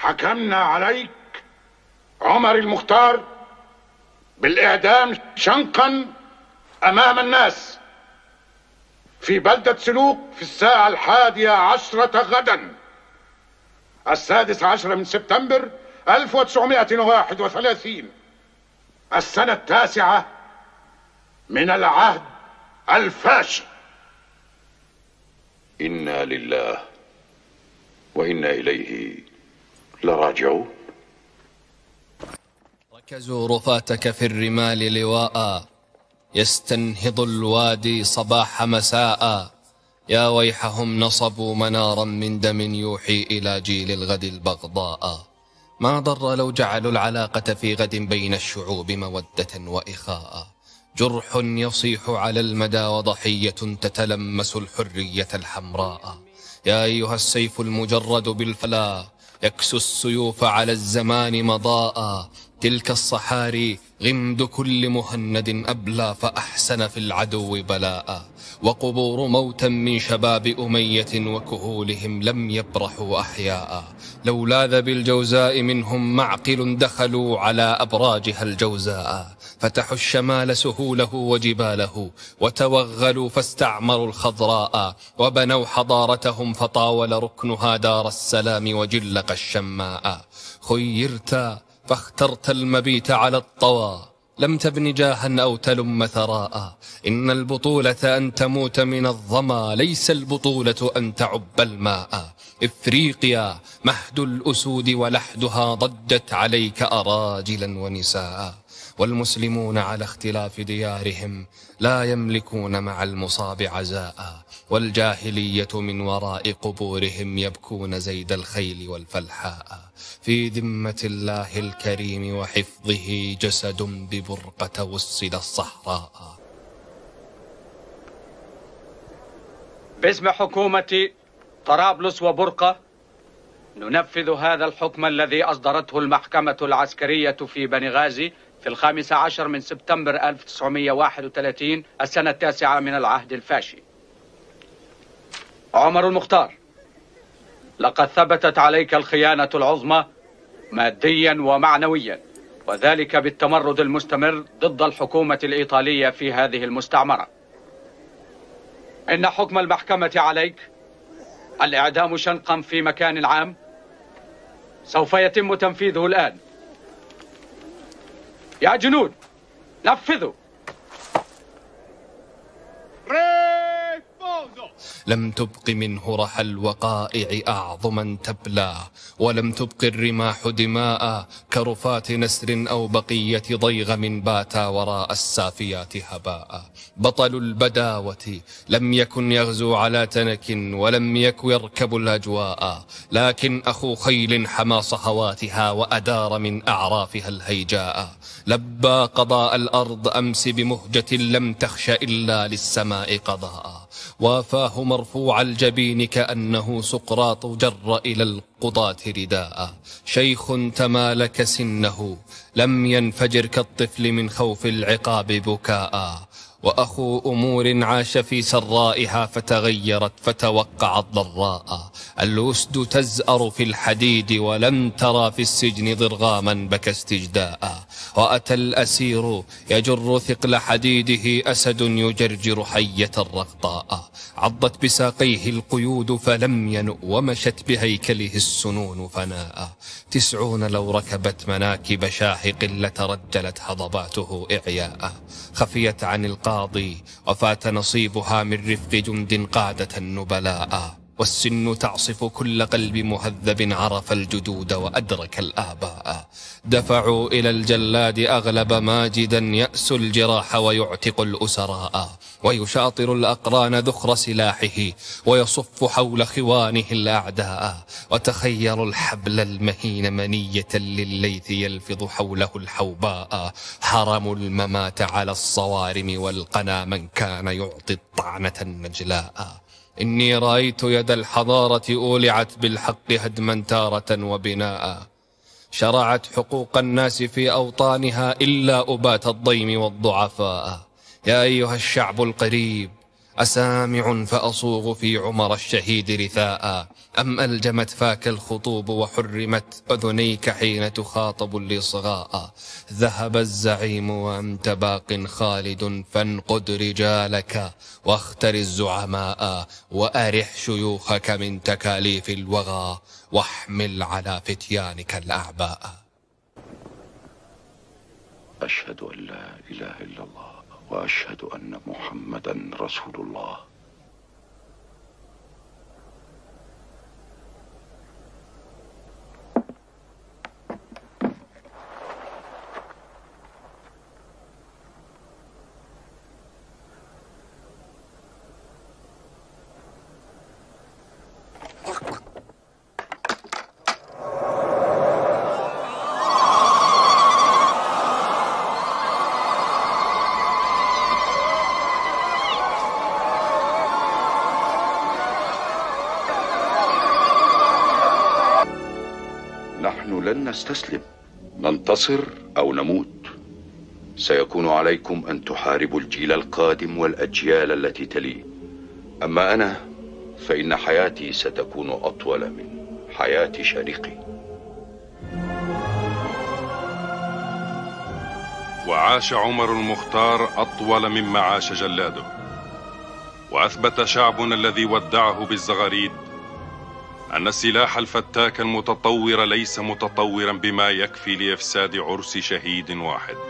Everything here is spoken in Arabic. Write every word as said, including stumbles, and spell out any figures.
حكمنا عليك عمر المختار بالإعدام شنقا أمام الناس في بلدة سلوك في الساعة الحادية عشرة غدا السادس عشر من سبتمبر ألف وتسعمائة وواحد وثلاثين، السنة التاسعة من العهد الفاشي. إنا لله وإنا إليه لراجعون. ركزوا رفاتك في الرمال لواء يستنهض الوادي صباح مساء. يا ويحهم نصبوا منارا من دم يوحي إلى جيل الغد البغضاء. ما ضر لو جعلوا العلاقة في غد بين الشعوب مودة وإخاء. جرح يصيح على المدى وضحية تتلمس الحرية الحمراء. يا أيها السيف المجرد بالفلا يكسو السيوف على الزمان مضاء. تلك الصحاري غمد كل مهند أبلى فأحسن في العدو بلاء. وقبور موتا من شباب أمية وكهولهم لم يبرحوا أحياء. لو لاذ بالجوزاء منهم معقل دخلوا على أبراجها الجوزاء. فتحوا الشمال سهوله وجباله وتوغلوا فاستعمروا الخضراء. وبنوا حضارتهم فطاول ركنها دار السلام وجلق الشماء. خيرت فاخترت المبيت على الطوى لم تبن جاها أو تلم ثراء. إن البطولة أن تموت من الظما ليس البطولة أن تعب الماء. إفريقيا مهد الأسود ولحدها ضجت عليك أراجلا ونساء. والمسلمون على اختلاف ديارهم لا يملكون مع المصاب عزاء. والجاهلية من وراء قبورهم يبكون زيد الخيل والفلحاء. في ذمة الله الكريم وحفظه جسد ببرقة وسد الصحراء. باسم حكومة طرابلس وبرقة ننفذ هذا الحكم الذي أصدرته المحكمة العسكرية في بني غازي في الخامس عشر من سبتمبر ألف وتسعمائة وواحد وثلاثين السنة التاسعة من العهد الفاشي. عمر المختار، لقد ثبتت عليك الخيانة العظمى ماديا ومعنويا، وذلك بالتمرد المستمر ضد الحكومة الإيطالية في هذه المستعمرة. إن حكم المحكمة عليك الإعدام شنقا في مكان عام سوف يتم تنفيذه الآن. يا جنود نفذوا. لم تبق منه رحى الوقائع أعظما تبلى ولم تبق الرماح دماء كرفات نسر أو بقية ضيغم باتا وراء السافيات هباء. بطل البداوة لم يكن يغزو على تنك ولم يك يركب الأجواء، لكن أخو خيل حمى صهواتها وأدار من أعرافها الهيجاء. لبى قضاء الأرض أمس بمهجة لم تخش إلا للسماء قضاء. وافاه مرفوع الجبين كأنه سقراط جر إلى القضاة رداء. شيخ تمالك سنه لم ينفجر كالطفل من خوف العقاب بكاء. وأخو أمور عاش في سرائها فتغيرت فتوقعت ضراء. الأسد تزأر في الحديد ولم ترى في السجن ضرغاما بكى استجداء. وأتى الأسير يجر ثقل حديده أسد يجرجر حية رغطاء. عضت بساقيه القيود فلم ينؤ ومشت بهيكله السنون فناء. تسعون لو ركبت مناكب شاحق لترجلت هضباته إعياء. خفيت عن القاضي وفات نصيبها من رفق جند قادة النبلاء. والسن تعصف كل قلب مهذب عرف الجدود وأدرك الآباء. دفعوا إلى الجلاد أغلب ماجدا يأس الجراح ويعتق الأسراء. ويشاطر الأقران ذخر سلاحه ويصف حول خوانه الأعداء. وتخيروا الحبل المهين منية للليث يلفظ حوله الحوباء. حرموا الممات على الصوارم والقنا من كان يعطي الطعنة النجلاء. إني رأيت يد الحضارة أولعت بالحق هدما تارة وبناء. شرعت حقوق الناس في أوطانها إلا أبات الضيم والضعفاء. يا أيها الشعب القريب أسامع فأصوغ في عمر الشهيد رثاء، أم ألجمت فاك الخطوب وحرمت أذنيك حين تخاطب الإصغاء؟ ذهب الزعيم وأنت باق خالد، فانقد رجالك واختر الزعماء، وأرح شيوخك من تكاليف الوغى، واحمل على فتيانك الأعباء. أشهد أن لا إله إلا الله وأشهد أن محمدا رسول الله. نحن لن نستسلم، ننتصر أو نموت. سيكون عليكم أن تحاربوا الجيل القادم والأجيال التي تليه. أما أنا فإن حياتي ستكون أطول من حياة شريقي. وعاش عمر المختار أطول مما عاش جلاده، وأثبت شعبنا الذي ودعه بالزغاريد أن السلاح الفتاك المتطور ليس متطورا بما يكفي لإفساد عرس شهيد واحد.